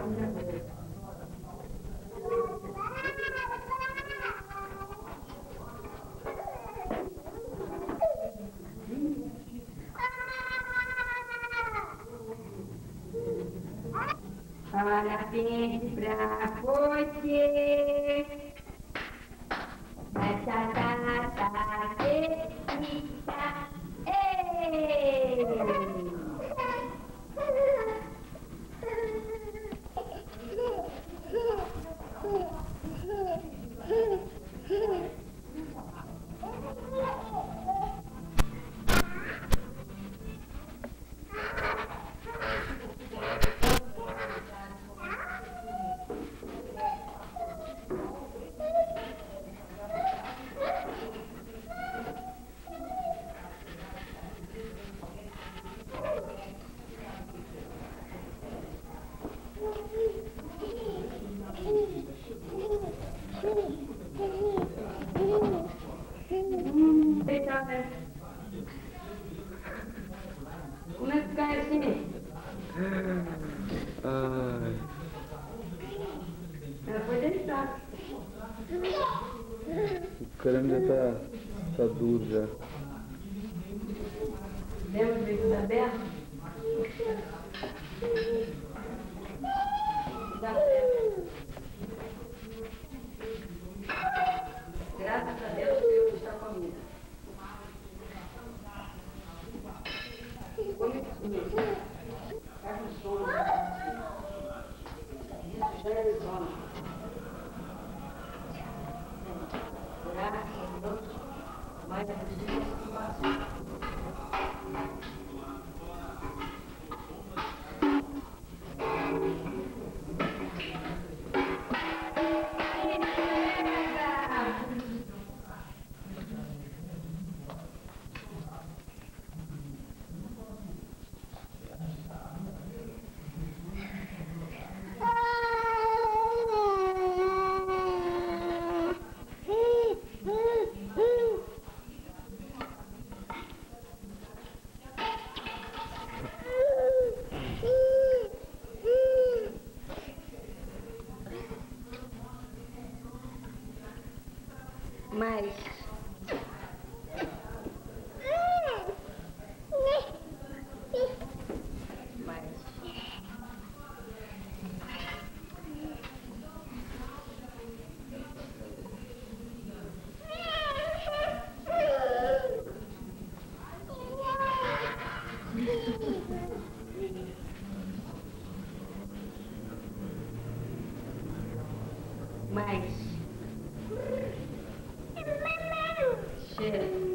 Parabéns pra você, essa data querida. Ei! Como é que cai assim? Ela foi deitar. O crânio já tá duro já. Lembra do bico da Berta? Dá certo. Graças a Deus Deus está comigo. Come comigo. Pega um sono. Isso já é sono. Graças a Deus. Mas é preciso se passar. Mas chega.